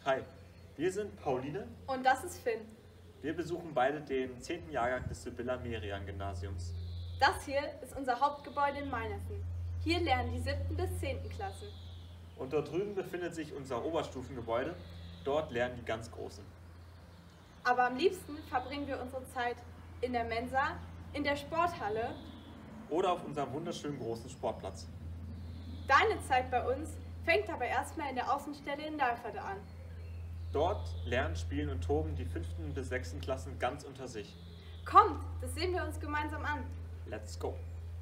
Hi, wir sind Pauline Und das ist Finn. Wir besuchen beide den 10. Jahrgang des Sibylla Merian Gymnasiums. Das hier ist unser Hauptgebäude in Meinessen. Hier lernen die 7. bis 10. Klassen. Und dort drüben befindet sich unser Oberstufengebäude. Dort lernen die ganz Großen. Aber am liebsten verbringen wir unsere Zeit in der Mensa, in der Sporthalle. Oder auf unserem wunderschönen großen Sportplatz. Deine Zeit bei uns fängt aber erstmal in der Außenstelle in Dalferde an. Dort lernen, spielen und toben die 5. bis 6. Klassen ganz unter sich. Kommt, das sehen wir uns gemeinsam an. Let's go!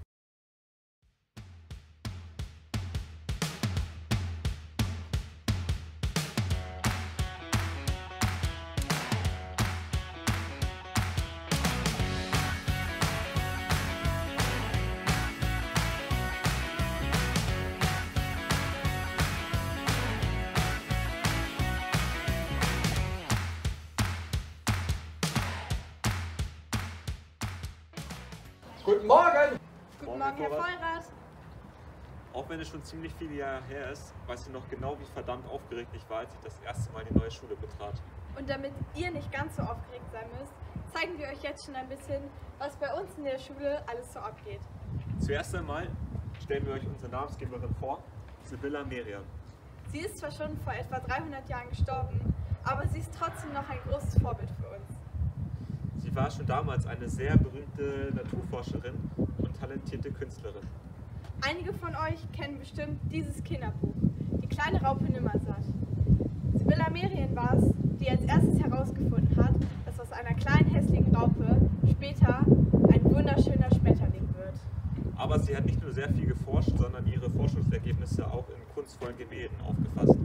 Guten Morgen! Guten Morgen, Herr Vollrath. Auch wenn es schon ziemlich viele Jahre her ist, weiß ich noch genau, wie verdammt aufgeregt ich war, als ich das erste Mal die neue Schule betrat. Und damit ihr nicht ganz so aufgeregt sein müsst, zeigen wir euch jetzt schon ein bisschen, was bei uns in der Schule alles so abgeht. Zuerst einmal stellen wir euch unsere Namensgeberin vor, Sibylla Merian. Sie ist zwar schon vor etwa 300 Jahren gestorben, aber sie ist trotzdem noch ein großes Vorbild für uns. Sie war schon damals eine sehr berühmte Naturforscherin und talentierte Künstlerin. Einige von euch kennen bestimmt dieses Kinderbuch, Die kleine Raupe Nimmersatt. Sibylla Merian war es, die als erstes herausgefunden hat, dass aus einer kleinen hässlichen Raupe später ein wunderschöner Schmetterling wird. Aber sie hat nicht nur sehr viel geforscht, sondern ihre Forschungsergebnisse auch in kunstvollen Gemälden aufgefasst.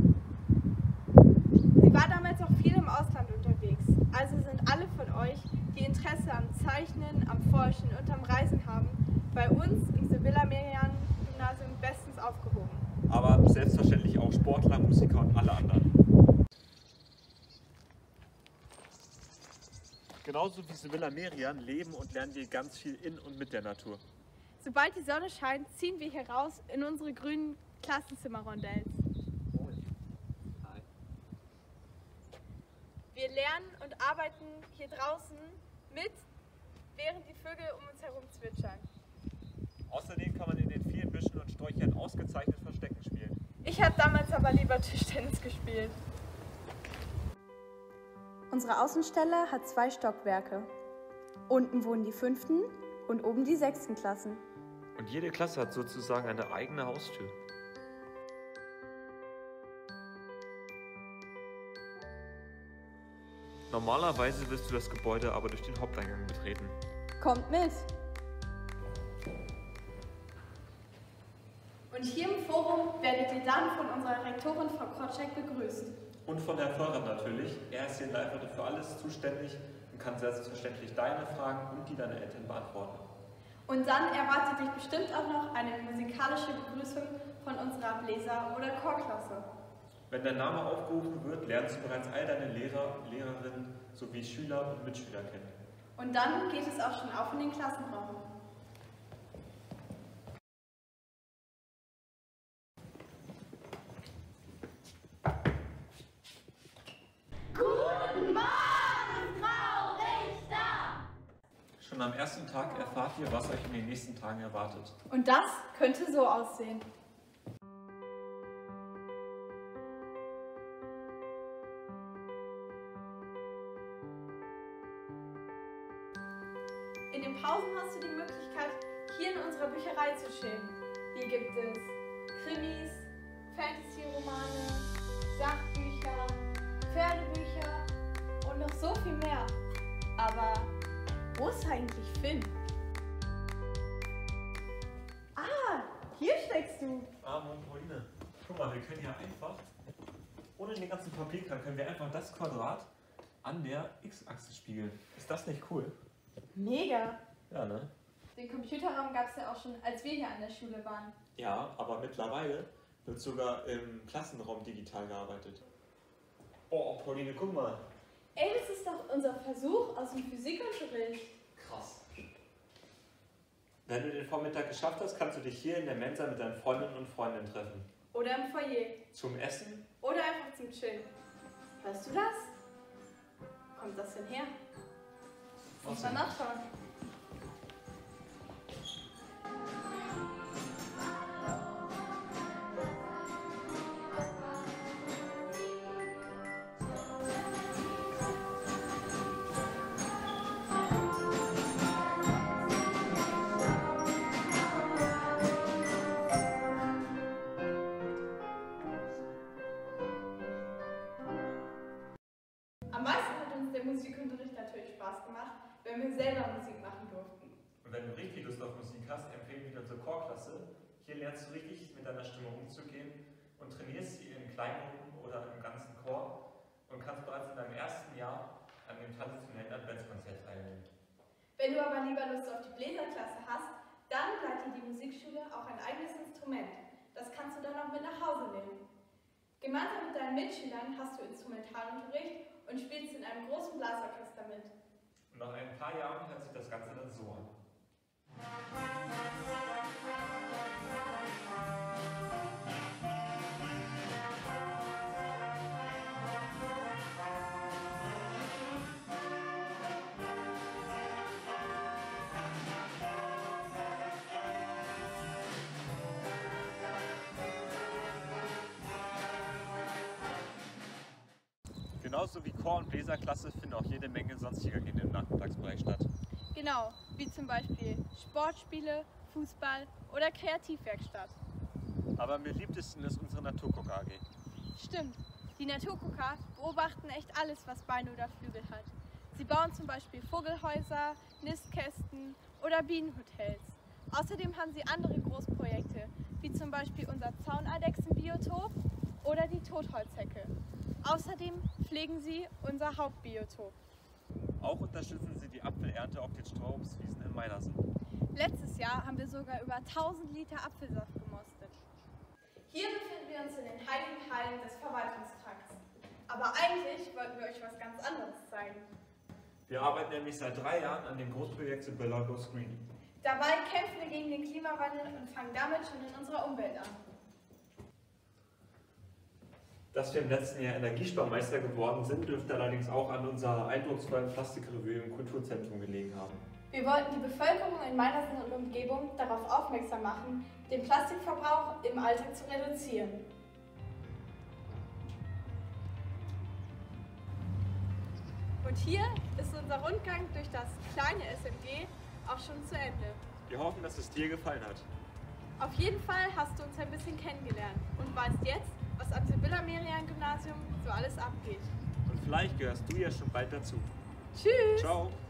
Sie war damals auch viel im Ausland unterwegs, also sind alle von euch, die Interesse am Zeichnen, am Forschen und am Reisen haben, bei uns im Sibylla Merian Gymnasium bestens aufgehoben. Aber selbstverständlich auch Sportler, Musiker und alle anderen. Genauso wie Sibylla Merian leben und lernen wir ganz viel in und mit der Natur. Sobald die Sonne scheint, ziehen wir hier raus in unsere grünen Klassenzimmerrondells. Wir lernen und arbeiten hier draußen mit, während die Vögel um uns herum zwitschern. Außerdem kann man in den vielen Büschen und Sträuchern ausgezeichnet Verstecken spielen. Ich habe damals aber lieber Tischtennis gespielt. Unsere Außenstelle hat 2 Stockwerke. Unten wohnen die 5. und oben die 6. Klassen. Und jede Klasse hat sozusagen eine eigene Haustür. Normalerweise wirst du das Gebäude aber durch den Haupteingang betreten. Kommt mit! Und hier im Forum werdet ihr dann von unserer Rektorin Frau Krotschek begrüßt. Und von Herrn Vollrath natürlich. Er ist hier in Dalferde für alles zuständig und kann selbstverständlich deine Fragen und die deiner Eltern beantworten. Und dann erwartet dich bestimmt auch noch eine musikalische Begrüßung von unserer Bläser- oder Chorklasse. Wenn dein Name aufgerufen wird, lernst du bereits all deine Lehrer, Lehrerinnen sowie Schüler und Mitschüler kennen. Und dann geht es auch schon auf in den Klassenraum. Guten Morgen, Frau Richter! Schon am ersten Tag erfahrt ihr, was euch in den nächsten Tagen erwartet. Und das könnte so aussehen. In den Pausen hast du die Möglichkeit, hier in unserer Bücherei zu chillen. Hier gibt es Krimis, Fantasy-Romane, Sachbücher, Pferdebücher und noch so viel mehr. Aber wo ist eigentlich Finn? Ah, hier steckst du. Pauline, guck mal, wir können hier einfach, ohne den ganzen Papierkram, können wir einfach das Quadrat an der X-Achse spiegeln. Ist das nicht cool? Mega. Ja, ne? Den Computerraum gab es ja auch schon, als wir hier an der Schule waren. Ja, aber mittlerweile wird sogar im Klassenraum digital gearbeitet. Oh, Pauline, guck mal. Ey, das ist doch unser Versuch aus dem Physikunterricht. Krass. Wenn du den Vormittag geschafft hast, kannst du dich hier in der Mensa mit deinen Freundinnen und Freunden treffen. Oder im Foyer. Zum Essen Oder einfach zum Chillen. Weißt du das? Wo kommt das denn her? Lass uns mal nachschauen. Am meisten hat uns der Musikunterricht natürlich Spaß gemacht, wenn wir selber Musik machen durften. Und wenn du richtig Lust auf Musik hast, empfehle ich wieder zur Chorklasse. Hier lernst du richtig mit deiner Stimme umzugehen und trainierst sie in Kleingruppen oder im ganzen Chor und kannst bereits in deinem ersten Jahr an dem traditionellen Adventskonzert teilnehmen. Wenn du aber lieber Lust auf die Bläserklasse hast, dann leiht dir die Musikschule auch ein eigenes Instrument. Das kannst du dann auch mit nach Hause nehmen. Gemeinsam mit deinen Mitschülern hast du Instrumentalunterricht und spielst in einem großen Blasorchester mit. Und nach ein paar Jahren hört sich das Ganze dann so an. Genauso wie Chor- und Bläserklasse finden auch jede Menge sonstiger Dinge im Nachmittagsbereich statt. Genau, wie zum Beispiel Sportspiele, Fußball oder Kreativwerkstatt. Aber am beliebtesten ist unsere Naturguck AG. Stimmt, die Naturgucker beobachten echt alles, was Beine oder Flügel hat. Sie bauen zum Beispiel Vogelhäuser, Nistkästen oder Bienenhotels. Außerdem haben sie andere Großprojekte, wie zum Beispiel unser Zauneidechsenbiotop oder die Totholzhecke. Außerdem pflegen sie unser Hauptbiotop. Auch unterstützen sie die Apfelernte auf den Strauobstwiesen in Meinersen. Letztes Jahr haben wir sogar über 1000 Liter Apfelsaft gemostet. Hier befinden wir uns in den heiligen Hallen des Verwaltungstrakts. Aber eigentlich wollten wir euch was ganz anderes zeigen. Wir arbeiten nämlich seit 3 Jahren an dem Großprojekt Sibylla Goes Green. Dabei kämpfen wir gegen den Klimawandel und fangen damit schon in unserer Umwelt an. Dass wir im letzten Jahr Energiesparmeister geworden sind, dürfte allerdings auch an unserer eindrucksvollen Plastikrevue im Kulturzentrum gelegen haben. Wir wollten die Bevölkerung in Meinersen und Umgebung darauf aufmerksam machen, den Plastikverbrauch im Alltag zu reduzieren. Und hier ist unser Rundgang durch das kleine SMG auch schon zu Ende. Wir hoffen, dass es dir gefallen hat. Auf jeden Fall hast du uns ein bisschen kennengelernt und weißt jetzt, was am Sibylla-Merian-Gymnasium so alles abgeht. Und vielleicht gehörst du ja schon bald dazu. Tschüss! Ciao!